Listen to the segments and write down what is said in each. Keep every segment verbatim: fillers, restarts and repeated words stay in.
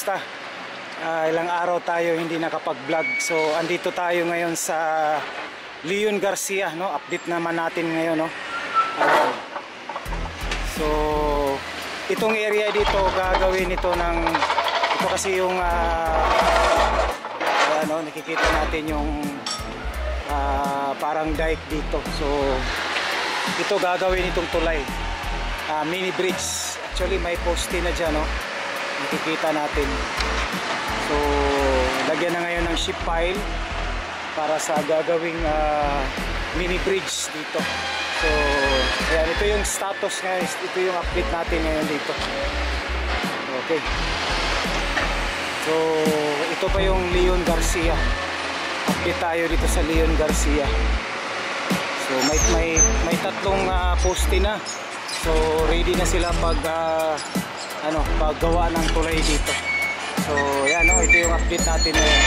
kumusta? Uh, ilang araw tayo hindi nakapag-vlog. So andito tayo ngayon sa Leon Garcia, no? Update naman natin ngayon, no? Uh, so itong area dito gagawin ito ng ito kasi yung uh, ano, nakikita natin yung uh, parang dike dito. So ito gagawin itong tulay, uh, mini bridge. Actually may poste na dyan, no? Nakikita natin. So lagyan na ngayon ng ship pile para sa gagawing uh, mini bridge dito. So ayan, ito yung status guys, ito yung update natin ngayon dito. Okay, so ito pa yung Leon Garcia. Update tayo dito sa Leon Garcia. So may may may tatlong uh, poste na. So ready na sila pag uh, ano, paggawa ng tulay dito. So yan, no, ito yung update natin ngayon.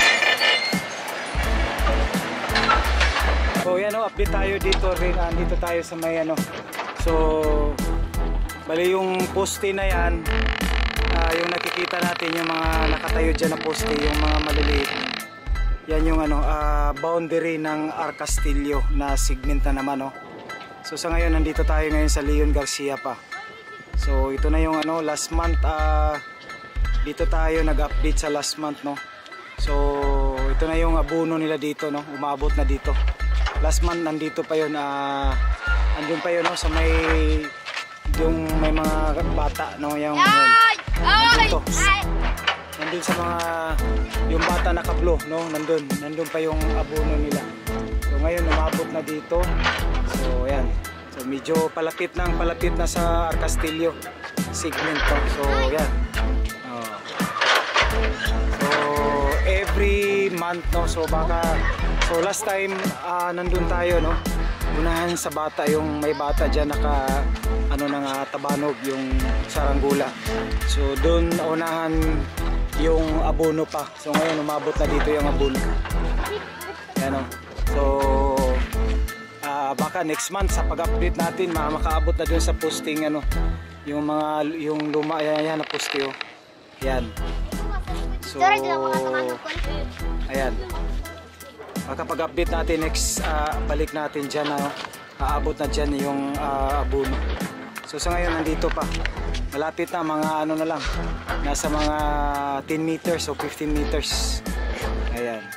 So yan, no, update tayo dito rin. Andito tayo sa may ano. So bali yung poste na yan, uh, yung nakikita natin yung mga nakatayo dyan na poste, yung mga maliliit. Yan yung ano, uh, boundary ng Arc Castillo na segment na naman, no. So sa ngayon nandito tayo ngayon sa Leon Garcia pa. So ito na yung ano, last month uh, dito tayo nag-update sa last month, no. So ito na yung abono nila dito, no. Umabot na dito. Last month nandito pa yun, uh, andun pa yun, no, sa may yung may mga bata, no, yung yun. Nandito. Nandun sa mga yung bata naka-blue, no, nandun. Nandun pa yung abono nila. So ngayon umabot na dito. So ayan. So medyo palapit na, palapit na sa Arc Castillo segment to. So yan. Oh. So every month, no. So baka so last time uh, nandun tayo, no. Unahan sa bata, yung may bata diyan naka ano nang uh, tabanog yung saranggula. So doon unahan yung abono pa. So ngayon umabot na dito yung abono. Yan, no. So Uh, baka next month sa pag-update natin makaabot na dun sa posting ano, yung mga yung luma yan, yan na poste, oh. Yan. So ayan. Baka pag-update natin next uh, balik natin dyan, no? Aabot na dyan yung uh, abono. So sa ngayon nandito pa. Malapit na, mga ano na lang. Nasa mga ten meters o fifteen meters. Ayan.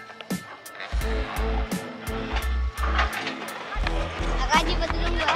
Akaji ba tulong mo?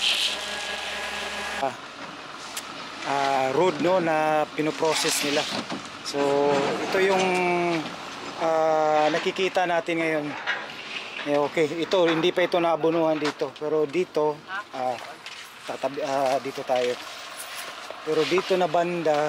uh, uh, road, no, na pinoprocess nila. So ito yung uh, nakikita natin ngayon. Eh, okay, ito hindi pa ito naabunuhan dito, pero dito uh, tatabi, uh, dito tayo. Pero dito na banda,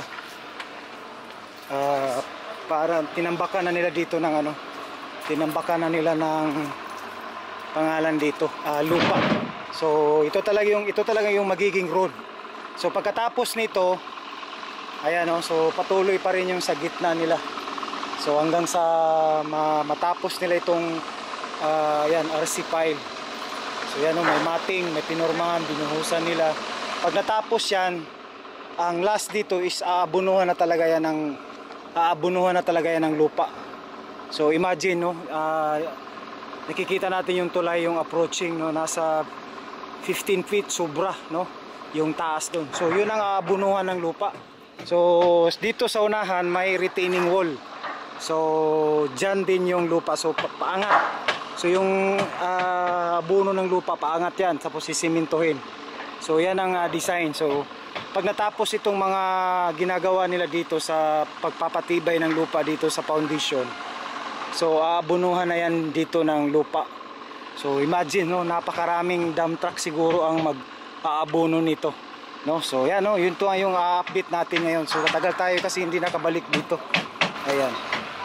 uh, para tinambakan na nila dito ng ano, tinambakan na nila ng pangalan dito, uh, lupa. So ito talaga yung ito talaga yung magiging road. So pagkatapos nito, ayan, oh, so patuloy pa rin yung sa gitna nila. So hanggang sa ma matapos nila itong uh, ayan, R C pile. So yan, oh, may mating, may pinormahan, binuhusan nila. Pag natapos yan, ang last dito is aabunuhan na talaga yan ng aabunuhan na talaga yan ng lupa. So imagine, no, uh, nakikita natin yung tulay, yung approaching, no, nasa fifteen feet sobra, no, yung taas doon. So yun ang aabunuhan ng lupa. So dito sa unahan may retaining wall. So dyan din yung lupa, so pa paangat. So yung uh, abuno ng lupa paangat yan, tapos sisimintuhin. So yan ang uh, design. So pag natapos itong mga ginagawa nila dito sa pagpapatibay ng lupa dito sa foundation, so aabunuhan na yan dito ng lupa. So imagine, no, napakaraming dump truck siguro ang mag-aabuno nito, no. So yan, no, yun to yung update natin ngayon. So matagal tayo kasi hindi nakabalik dito. Ayan.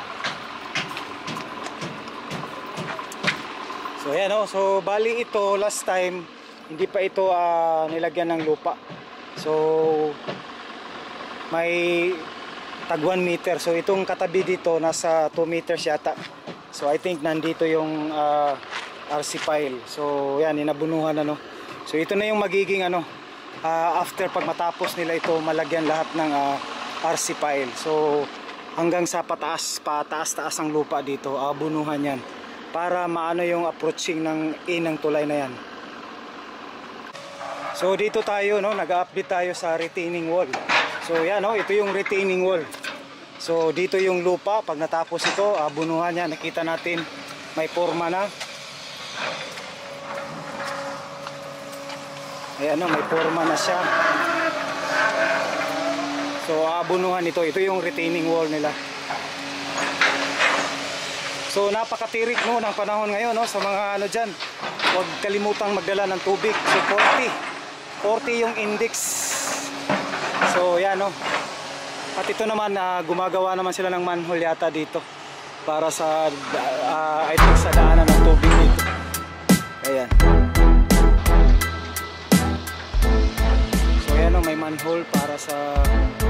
So ayan, no, so bali ito last time hindi pa ito uh, nilagyan ng lupa. So may tag one meter. So itong katabi dito nasa two meters yata. So I think nandito yung uh, R C pile. So yan, inabunuhan na, no. So ito na yung magiging ano, uh, after pag matapos nila ito malagyan lahat ng uh, R C pile. So hanggang sa pataas, pataas-taas ang lupa dito, abunuhan yan para maano yung approaching ng inang tulay na yan. So dito tayo, no, nag-update tayo sa retaining wall. So yan, no, ito yung retaining wall. So dito yung lupa, pag natapos ito, abunuhan yan. Nakita natin may forma na. Ayan, no, may forma na siya. So abunuhan ito, ito yung retaining wall nila. So napakatirik, no, ng panahon ngayon, no, sa mga ano dyan. Huwag kalimutang magdala ng tubig. So forty forty yung index. So yan, no. At ito naman, uh, gumagawa naman sila ng manhole yata dito para sa uh, I think sa daanan ng tubig dito. Ayan. So yan, no, may manhole para sa